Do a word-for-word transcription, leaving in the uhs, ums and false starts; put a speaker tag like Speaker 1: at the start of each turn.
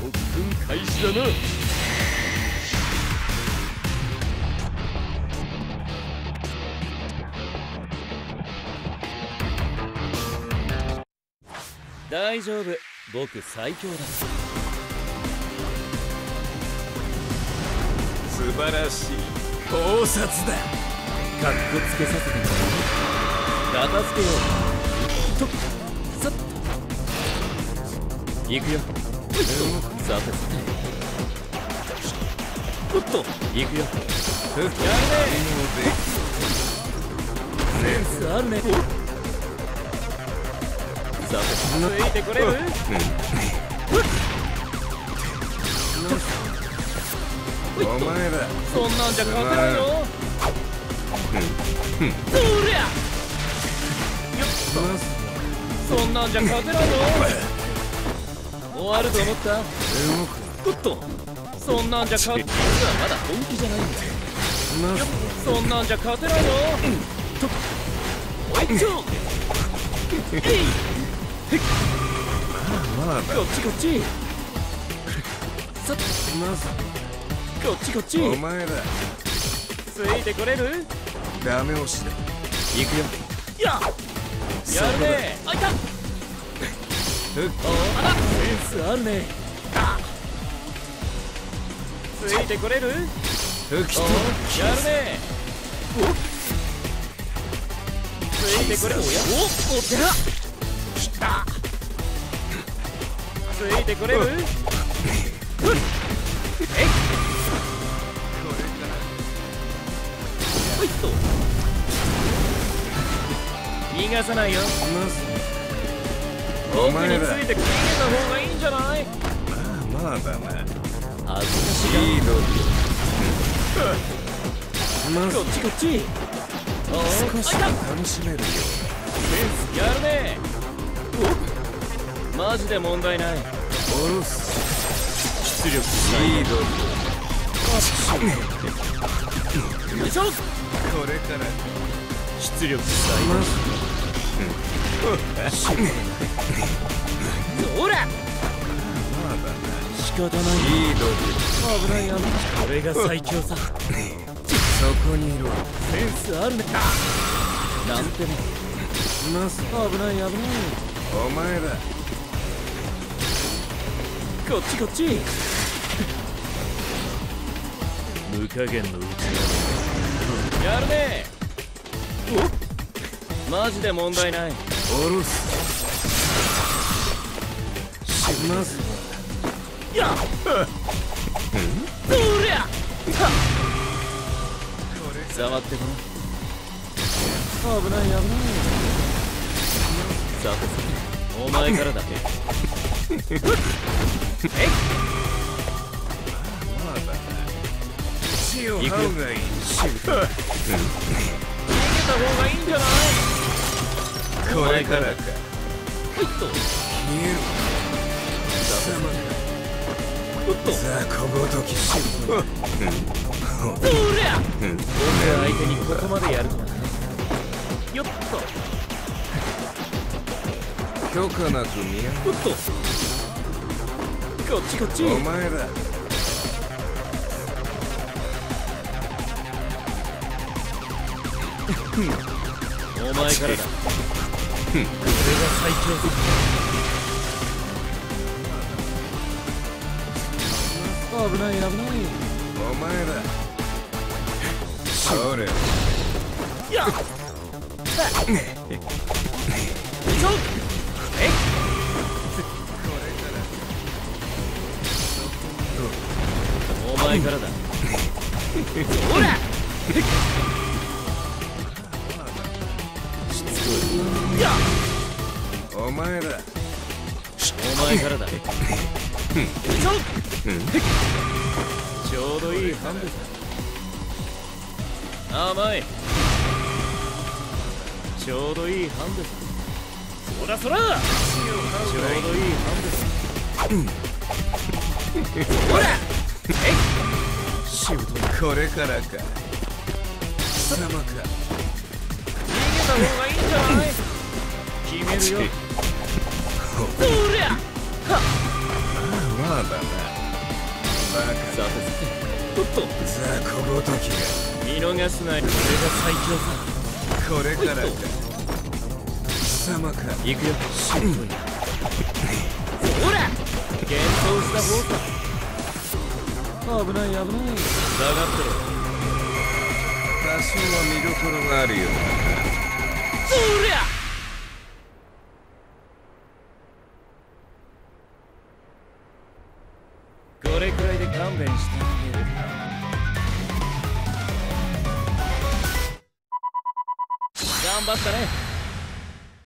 Speaker 1: 特訓開始だな。大丈夫、僕最強だ。
Speaker 2: 素晴らしい盗撮だ。
Speaker 1: かっこつけさせてもらう。片付けよう。とっさっと行くよ。ほいっとさてさておっと行くよ。やるね。センスあるね。さてついてこれる？
Speaker 2: お前ら
Speaker 1: そんなんじゃ勝てないよ。そりゃよっと、そんなんじゃ勝てないよ。終わると思った？おっと、そんなんじゃ勝てない。実はまだ本気じゃないんだよ。よっ、そんなんじゃ勝てないよ。とおいちょえい
Speaker 2: まあ
Speaker 1: こっちこっち。さっ
Speaker 2: まず
Speaker 1: こっちこっち。
Speaker 2: お前ら
Speaker 1: ついてこれる？
Speaker 2: ダメ押しだ。
Speaker 1: 行くよ。ややるね。あいた。おあらセンスあるね。あついてこれる？
Speaker 2: 吹き
Speaker 1: おやるね。おついてこれ。おやおお手がきた。ついてこれる？ふっえいほいっと逃がさないよ。
Speaker 2: お
Speaker 1: 僕に
Speaker 2: 前ら
Speaker 1: ついて逃げた方がいいんじゃない？
Speaker 2: まあまあだな。
Speaker 1: 恥ずかしい
Speaker 2: いいの
Speaker 1: な。こっちこっち。おお
Speaker 2: 少し
Speaker 1: あいた。
Speaker 2: 楽しめるよ。
Speaker 1: センスやるね。おマジで問題ない。
Speaker 2: おろす
Speaker 1: 出力
Speaker 2: いいの
Speaker 1: よいしょ。
Speaker 2: これから
Speaker 1: 出力最
Speaker 2: ま
Speaker 1: 大。ほら
Speaker 2: まあだな。
Speaker 1: 仕方ない。
Speaker 2: いいの
Speaker 1: 危ない危ない。これが最強さ。
Speaker 2: そこにいろ。
Speaker 1: センスあるね。なんてね。
Speaker 2: まず
Speaker 1: 危ない危ない。
Speaker 2: お前ら
Speaker 1: こっちこっち。無加減のうちやるね。おマジで問題ない。
Speaker 2: おろすします
Speaker 1: やっそりゃ触ってごらん。危ない危ない。さてさてお前からだけ。えい
Speaker 2: まあだな。血を這うがいい。
Speaker 1: 逃げた方がいいんじゃない？
Speaker 2: これからか。
Speaker 1: ほいっと
Speaker 2: 消える
Speaker 1: 貴様おっと
Speaker 2: 雑魚ごときし
Speaker 1: そりゃ僕相手にここまでやるとはな。よっと
Speaker 2: 許可なく見や
Speaker 1: おっとこっちこっち。
Speaker 2: お前ら
Speaker 1: お前からだ。これが最強だ。危ない危ない。
Speaker 2: お前らそれ
Speaker 1: やっよいしょえいお前からだ。ほらしつこい。やっ
Speaker 2: お前ら
Speaker 1: お前からだ。よいしょちょうどいいハンデさ。甘い。ちょうどいいハンデさ。そらそらちょうどいいハンデさ。ほらえいシュート。
Speaker 2: これからか。貴様か。
Speaker 1: 逃げた方がいいんじゃない？決めるよ。そりゃはっ
Speaker 2: まあまあだバカ。
Speaker 1: さてさて、おっと
Speaker 2: 雑魚ごときが
Speaker 1: 見逃すなよ。俺が最強さ。
Speaker 2: これからか。貴様か。
Speaker 1: 行くよ。ほら幻想した方さ。危ない危ない。下がってろ。
Speaker 2: 多少は見どころがあるようだな。
Speaker 1: そりゃこれくらいで勘弁してあげる。頑張ったね。